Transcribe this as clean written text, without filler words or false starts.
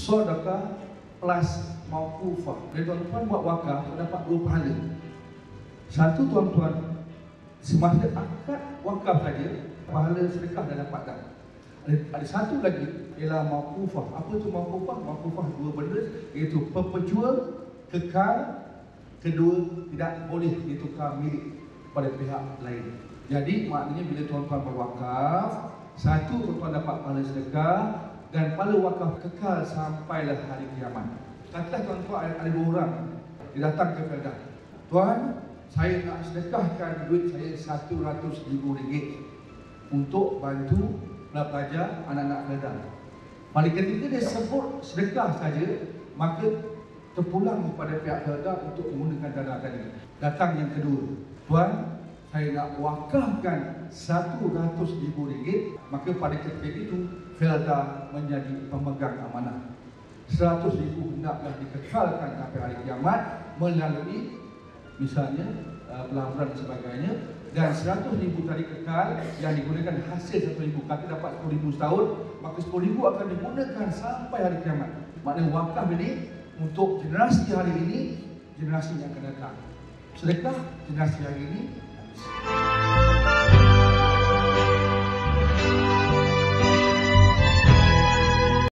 sedekah plus mauqufah. Jadi tuan-tuan buat wakaf dapat 2 pahala. Satu tuan-tuan, semasa akad wakaf saja pahala sedekah dah dapat dah. Ada satu lagi ialah mauqufah. Apa itu mauqufah? Mauqufah 2 benda, iaitu perpetua, kekal. Kedua, tidak boleh ditukar milik pada pihak lain. Jadi maknanya bila tuan-tuan berwakaf, satu tuan-tuan dapat pahala sedekah dan pahala wakaf kekal sampailah hari kiamat. Katalah tuan-tuan ada 2 orang dia datang ke Feldah. Tuan, saya nak sedekahkan duit saya RM100,000 untuk bantu pelajar anak-anak Feldah. Pada ketika dia sebut sedekah saja, maka terpulang kepada pihak Feldah untuk menggunakan dana tadi. Datang yang kedua, tuan, saya nak wakafkan RM100,000, maka pada ketika itu Feldah menjadi pemegang amanah. RM100,000 hendaklah dikekalkan sampai hari kiamat melalui misalnya pelaburan dan sebagainya, dan RM100,000 tadi kekal yang digunakan hasil RM100,000. Kata dapat RM10,000 setahun, maka RM10,000 akan digunakan sampai hari kiamat. Maknanya wakaf ini untuk generasi hari ini, generasi yang akan datang. Sedekah generasi hari ini habis.